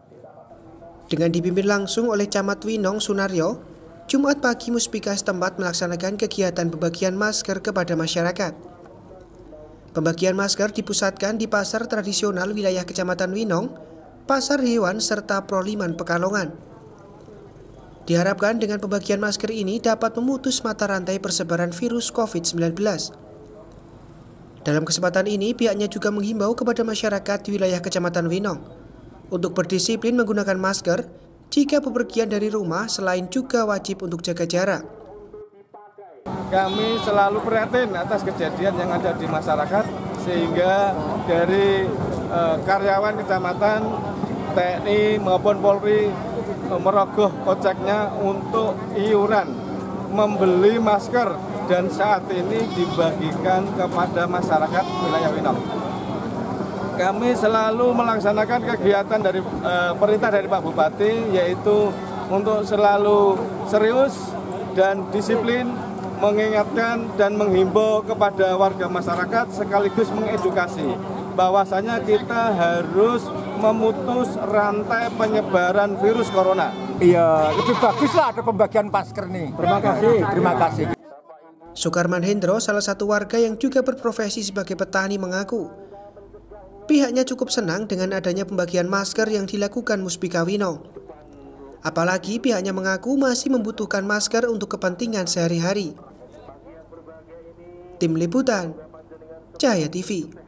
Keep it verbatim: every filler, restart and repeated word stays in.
Dengan dipimpin langsung oleh Camat Winong Sunaryo, Jumat pagi Muspika setempat melaksanakan kegiatan pembagian masker kepada masyarakat. Pembagian masker dipusatkan di pasar tradisional wilayah Kecamatan Winong, Pasar Hewan, serta Proliman Pekalongan. Diharapkan dengan pembagian masker ini dapat memutus mata rantai persebaran virus covid sembilan belas. Dalam kesempatan ini, pihaknya juga menghimbau kepada masyarakat di wilayah Kecamatan Winong untuk berdisiplin menggunakan masker jika bepergian dari rumah, selain juga wajib untuk jaga jarak. Kami selalu prihatin atas kejadian yang ada di masyarakat, sehingga dari eh, karyawan kecamatan, T N I maupun Polri eh, merogoh koceknya untuk iuran membeli masker dan saat ini dibagikan kepada masyarakat wilayah Winong. Kami selalu melaksanakan kegiatan dari eh, perintah dari Pak Bupati, yaitu untuk selalu serius dan disiplin, mengingatkan dan menghimbau kepada warga masyarakat sekaligus mengedukasi bahwasanya kita harus memutus rantai penyebaran virus corona. Iya, lebih baguslah ada pembagian masker nih. Terima kasih. Terima kasih. Sukarman Hendro, salah satu warga yang juga berprofesi sebagai petani, mengaku pihaknya cukup senang dengan adanya pembagian masker yang dilakukan Muspika Winong. Apalagi pihaknya mengaku masih membutuhkan masker untuk kepentingan sehari-hari. Tim Liputan, Cahaya T V.